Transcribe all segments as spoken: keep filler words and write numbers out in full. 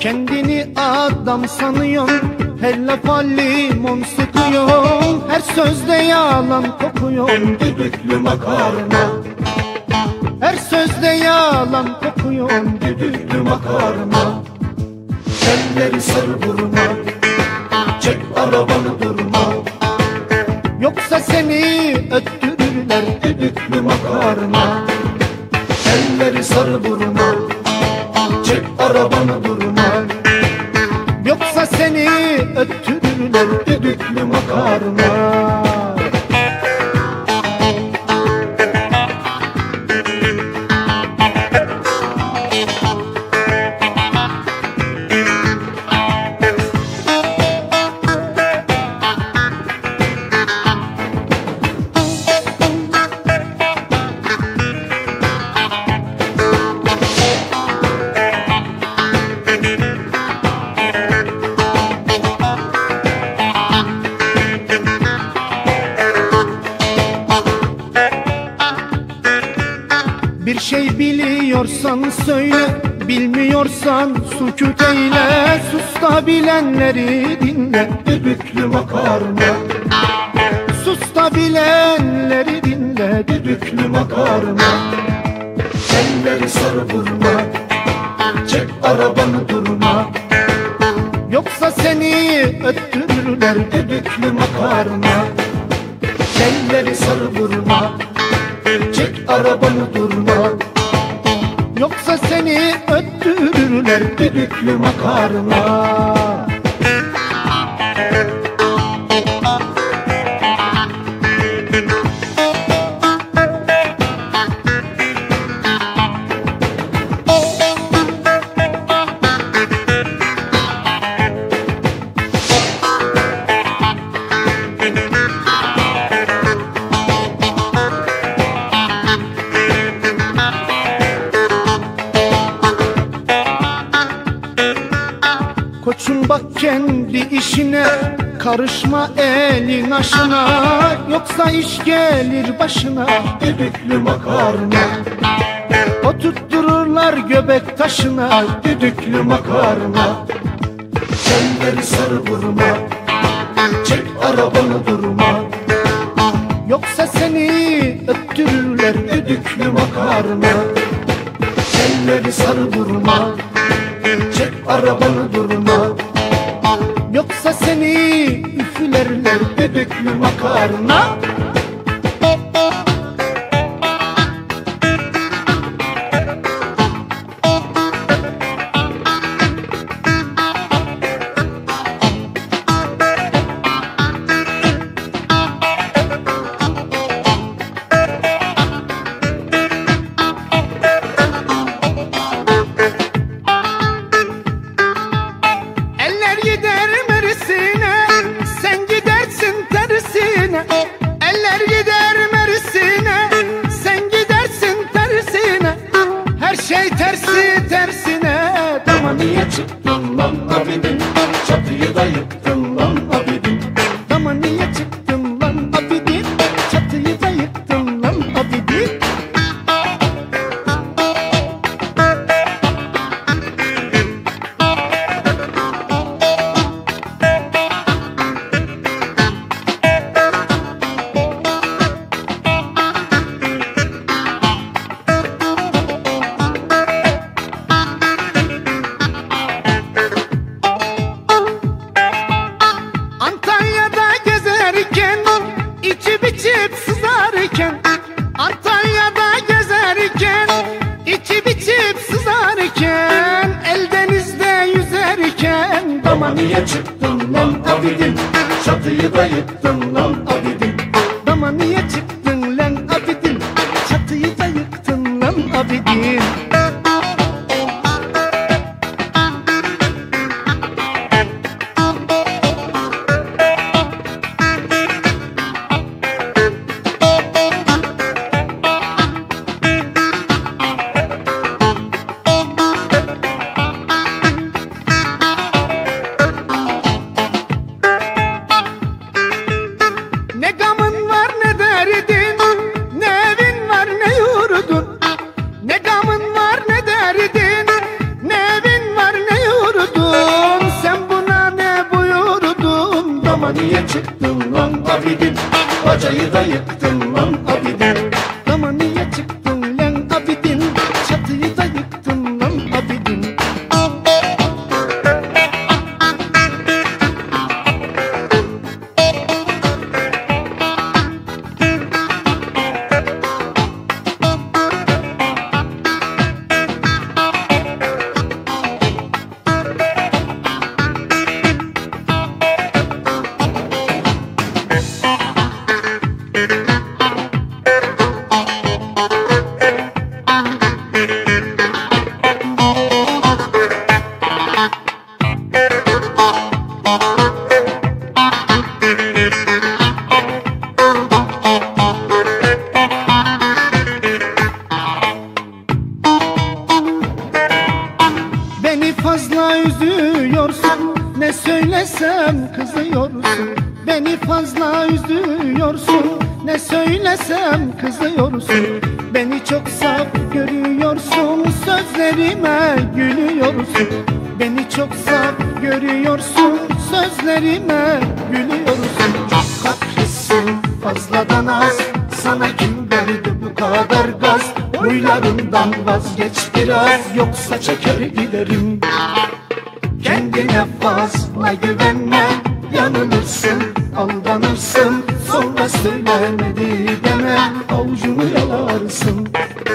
Kendini adam sanıyorsun, her lafa limon sıkıyorsun, her sözde yalan kokuyorsun düdüklü makarna. Her sözde yalan kokuyorsun düdüklü makarna. Elleri sarı vurma, çek arabanı durma, yoksa seni öttürürler düdüklü makarna. Elleri sarı vurma, çek arabanı durma, yoksa seni öttürürler düdüklü makarna. Bir şey biliyorsan söyle, bilmiyorsan sükût eyle. Sus da bilenleri dinle düdüklü makarna. Sus da bilenleri dinle düdüklü makarna. Elleri sarı vurma, çek arabanı durma, yoksa seni öttürürler düdüklü makarna. Elleri sarı vurma, çek arabanı durma, yoksa seni öttürürler düdüklü makarna. Koçum bak kendi işine, karışma elin aşına, yoksa iş gelir başına düdüklü makarna. Oturttururlar göbek taşına düdüklü makarna. Elleri sarı vurma, çek arabanı durma, yoksa seni öttürürler düdüklü makarna. Elleri sarı vurma, çek arabanı durma, yoksa seni üflerler düdüklü makarna. Eller gider Mersin'e, sen gidersin tersine. Her şey tersi tersine. Dama niye çıktın lan abidin, çatıyı da yıktın lan abidin. Dama niye çıktın lan abidin, çatıyı da yıktın lan abidin. İçip içip sızarken, Antalya'da gezerken, içip içip sızarken, Eldeniz'de yüzerken. Dama niye çıktın lan abidin, çatıyı da yıktın lan abidin. Dama niye çıktın lan abidin, çatıyı da yıktın lan abidin. niye çıktın lan abidin? Bacayı da yıktın lan abidin. Dama niye çıktın lan abidin? Çatıyı da yıktın lan abidin. Beni fazla üzüyorsun, ne söylesem kızıyorsun. Beni fazla üzüyorsun, ne söylesem kızıyorsun. Beni çok saf görüyorsun, sözlerime gülüyorsun. Beni çok saf görüyorsun, sözlerime gülüyorsun. Çok kaprissin, fazladan az, sana kim verdi bu kadar gaz? Huylarından vazgeç biraz, yoksa çeker giderim. Kendine fazla güvenme, yanılırsın, aldanırsın. Sonra söylemedi deme, avucunu yalarsın.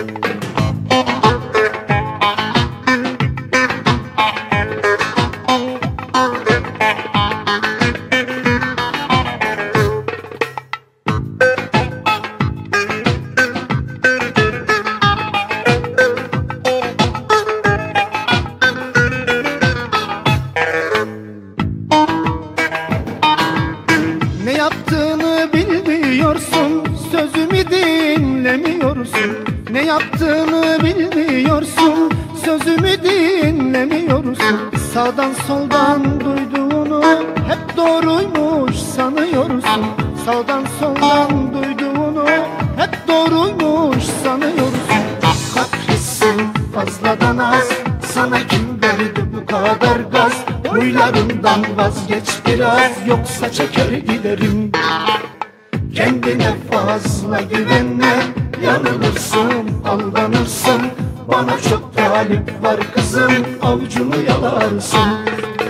Ne yaptığını bilmiyorsun, sözümü dinlemiyorsun. Ne yaptığını bilmiyorsun, sözümü dinlemiyorsun. Sağdan soldan duyduğunu hep doğruymuş sanıyorsun. Sağdan soldan duyduğunu hep doğruymuş sanıyorsun. Kaprissin, fazladan az, sana kim verdi bu kadar gaz? Huylarından vazgeç biraz, yoksa çeker giderim. Kendine fazla güvenme, yanılırsın, aldanırsın. Bana çok talip var kızım, avucunu yalarsın.